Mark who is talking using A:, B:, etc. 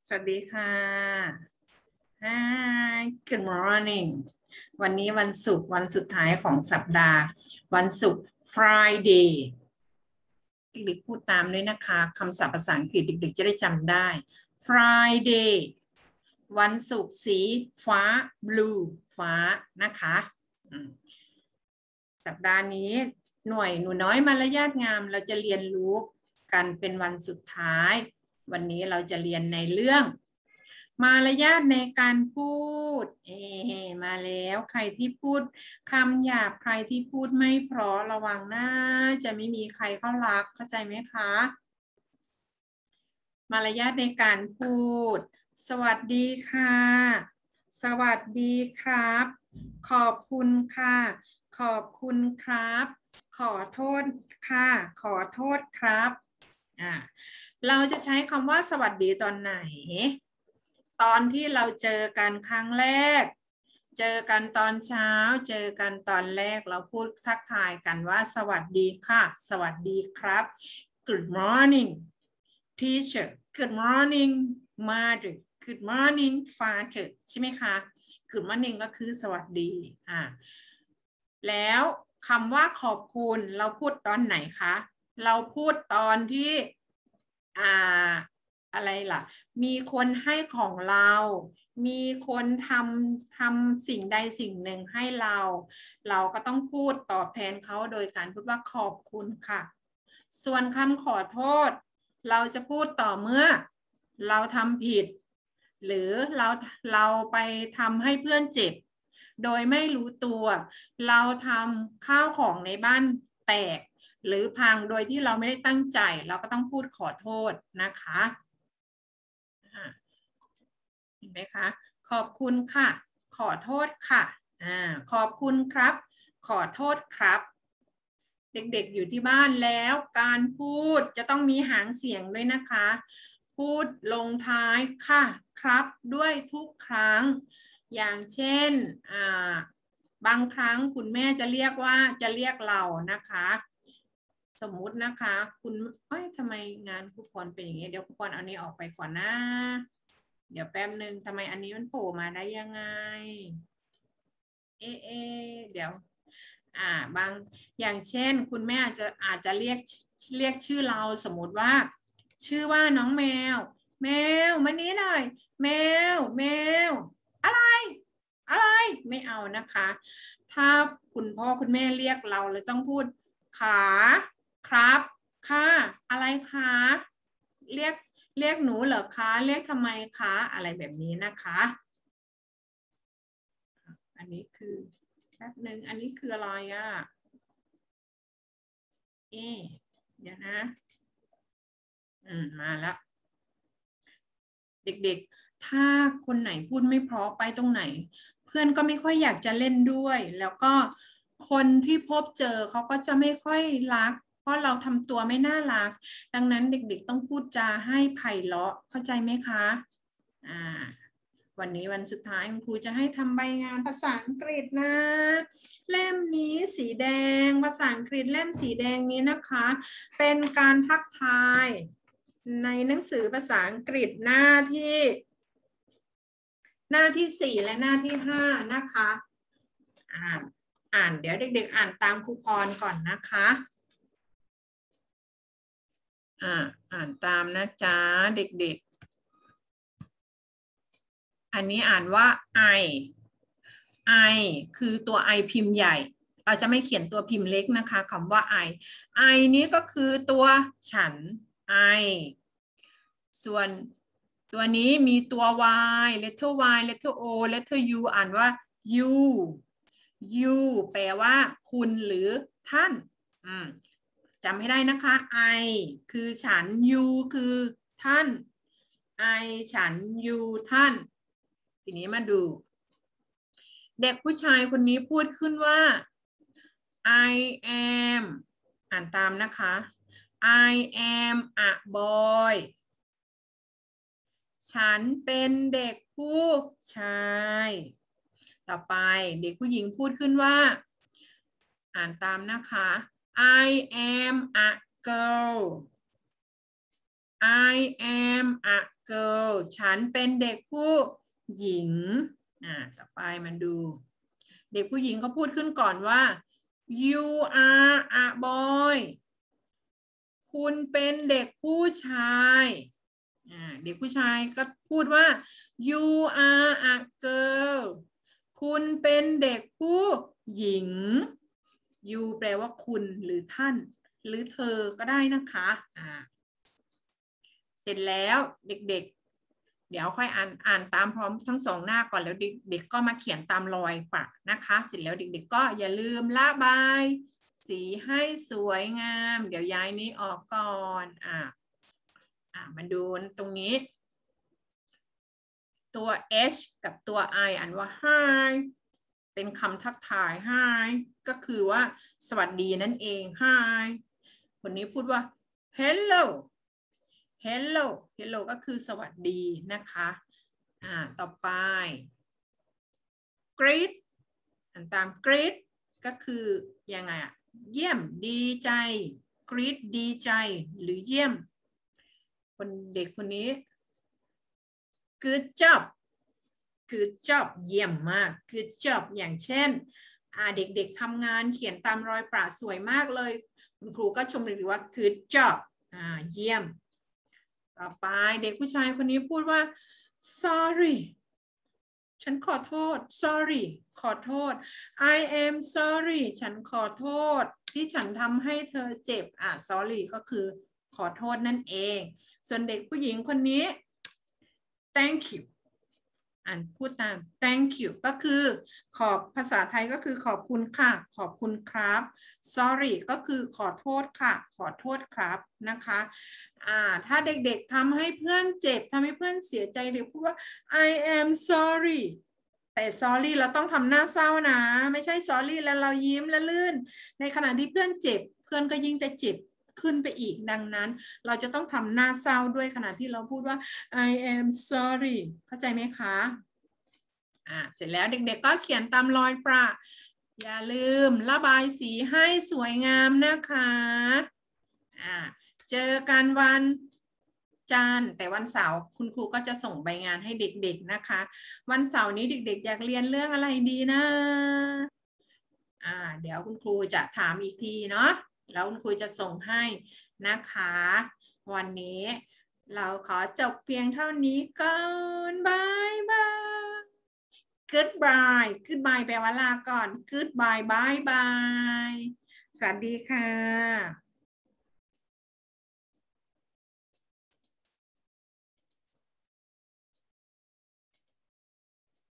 A: สวัสดีค่ะ Hi Good morning วันนี้วันศุกร์วันสุดท้ายของสัปดาห์วันศุกร์ Friday เด็กๆพูดตามด้วยนะคะคำศัพท์ภาษาอังกฤษเด็กๆจะได้จำได้ Friday วันศุกร์สีฟ้า blue ฟ้านะคะสัปดาห์นี้หน่วยหนูน้อยมารยาทงามเราจะเรียนรู้กันเป็นวันสุดท้ายวันนี้เราจะเรียนในเรื่องมารยาทในการพูดมาแล้วใครที่พูดคำหยาบใครที่พูดไม่เพราะระวังนะจะไม่มีใครเข้ารักเข้าใจไหมคะมารยาทในการพูดสวัสดีค่ะสวัสดีครับขอบคุณค่ะขอบคุณครับขอโทษค่ะขอโทษครับเราจะใช้คำว่าสวัสดีตอนไหนตอนที่เราเจอกันครั้งแรกเจอกันตอนเช้าเจอกันตอนแรกเราพูดทักทายกันว่าสวัสดีค่ะสวัสดีครับ Good morning teacher Good morning mother Good morning father ใช่ไหมคะ Good morning ก็คือสวัสดีแล้วคำว่าขอบคุณเราพูดตอนไหนคะเราพูดตอนที่อะไรล่ะมีคนให้ของเรามีคนทำสิ่งใดสิ่งหนึ่งให้เราก็ต้องพูดตอบแทนเขาโดยการพูดว่าขอบคุณค่ะส่วนคำขอโทษเราจะพูดต่อเมื่อเราทำผิดหรือเราไปทำให้เพื่อนเจ็บโดยไม่รู้ตัวเราทำข้าวของในบ้านแตกหรือพังโดยที่เราไม่ได้ตั้งใจเราก็ต้องพูดขอโทษนะคะเห็นไหมคะขอบคุณค่ะขอโทษค่ะขอบคุณครับขอโทษครับเด็กๆอยู่ที่บ้านแล้วการพูดจะต้องมีหางเสียงด้วยนะคะพูดลงท้ายค่ะครับด้วยทุกครั้งอย่างเช่นบางครั้งคุณแม่จะเรียกเรานะคะสมมุตินะคะคุณทำไมงานครูพรเป็นอย่างนี้เดี๋ยวครูพรเอานี้ออกไปก่อนนะเดี๋ยวแป๊บหนึ่งทำไมอันนี้มันโผล่มาได้ยังไงเดี๋ยวบางอย่างเช่นคุณแม่อาจจะเรียกชื่อเราสมมติว่าชื่อว่าน้องแมวมานี้หน่อยแมวอะไรไม่เอานะคะถ้าคุณพ่อคุณแม่เรียกเราเลยต้องพูดขาครับค่ะอะไรคะเรียกหนูเหรอคะเรียกทำไมคะอะไรแบบนี้นะคะอันนี้คือแป๊บหนึ่งอันนี้คืออะไรเดี๋ยวนะมาแล้วเด็กๆถ้าคนไหนพูดไม่เพราะไปตรงไหนเพื่อนก็ไม่ค่อยอยากจะเล่นด้วยแล้วก็คนที่พบเจอเขาก็จะไม่ค่อยรักเพราะเราทำตัวไม่น่ารักดังนั้นเด็กๆต้องพูดจาให้ไพเราะเข้าใจไหมคะวันนี้วันสุดท้ายคุณครูจะให้ทำใบงานภาษาอังกฤษนะเล่มนี้สีแดงภาษาอังกฤษเล่มสีแดงนี้นะคะเป็นการทักทายในหนังสือภาษาอังกฤษหน้าที่4และหน้าที่5นะคะอ่านเดี๋ยวเด็กๆอ่านตามครูพรก่อนนะคะอ่านตามนะจ๊ะเด็กๆอันนี้อ่านว่า I คือตัว I พิมพ์ใหญ่เราจะไม่เขียนตัวพิมพ์เล็กนะคะคำว่า I นี้ก็คือตัวฉัน I ส่วนตัวนี้มีตัว Y letter O letter U อ่านว่า you แปลว่าคุณหรือท่านจำให้ได้นะคะ I คือฉัน you คือท่าน I ฉัน you ท่านทีนี้มาดูเด็กผู้ชายคนนี้พูดขึ้นว่า I am อ่านตามนะคะ I am a boy ฉันเป็นเด็กผู้ชายต่อไปเด็กผู้หญิงพูดขึ้นว่าอ่านตามนะคะ I am a girl I am a girl ฉันเป็นเด็กผู้หญิงต่อไปมาดูเด็กผู้หญิงเขาพูดขึ้นก่อนว่า you are a boy คุณเป็นเด็กผู้ชายเด็กผู้ชายก็พูดว่า you are a girl คุณเป็นเด็กผู้หญิง you แปลว่าคุณหรือท่านหรือเธอก็ได้นะคะเสร็จแล้วเด็กๆเดี๋ยวค่อยอ่านตามพร้อมทั้งสองหน้าก่อนแล้วเด็กๆก็มาเขียนตามรอยปะนะคะเสร็จแล้วเด็กๆก็อย่าลืมระบายสีให้สวยงามเดี๋ยวย้ายนี้ออกก่อนมาดูตรงนี้ตัว H กับตัว I อ่านว่า hi เป็นคำทักทาย hi ก็คือว่าสวัสดีนั่นเอง hi คนนี้พูดว่า hello hello hello ก็คือสวัสดีนะคะต่อไป greet อ่านตาม greet ก็คือยังไงเยี่ยมดีใจ greet ดีใจหรือเยี่ยมคนเด็กคนนี้ good job good job เยี่ยมมาก good job อย่างเช่นเด็กๆทำงานเขียนตามรอยประสวยมากเลยคุณครูก็ชมเลยว่า good job เยี่ยมต่อไปเด็กผู้ชายคนนี้พูดว่า sorry ฉันขอโทษ sorry ขอโทษ I am sorry ฉันขอโทษที่ฉันทำให้เธอเจ็บsorry ก็คือขอโทษนั่นเองส่วนเด็กผู้หญิงคนนี้ thank you พูดตาม thank you ก็คือภาษาไทยก็คือขอบคุณค่ะขอบคุณครับ sorry ก็คือขอโทษค่ะขอโทษครับนะคะถ้าเด็กๆทำให้เพื่อนเจ็บทำให้เพื่อนเสียใจเด็กพูดว่า I am sorry แต่ sorry เราต้องทำหน้าเศร้านะไม่ใช่ sorry แล้วเรายิ้มและลื่นในขณะที่เพื่อนเจ็บเพื่อนก็ยิ่งแต่เจ็บขึ้นไปอีกดังนั้นเราจะต้องทำหน้าเศร้าด้วยขณะที่เราพูดว่า I am sorry เข้าใจไหมคะเสร็จแล้วเด็กๆก็เขียนตามรอยประอย่าลืมระบายสีให้สวยงามนะคะเจอกันวันจันทร์แต่วันเสาร์คุณครูก็จะส่งใบงานให้เด็กๆนะคะวันเสาร์นี้เด็กๆอยากเรียนเรื่องอะไรดีนะเดี๋ยวคุณครูจะถามอีกทีเนาะแล้วคุณครูจะส่งให้นะคะวันนี้เราขอจบเพียงเท่านี้ก่อนบายบาย goodbye goodbye แปลว่าลาก่อน goodbye bye bye สวัสดีค่ะ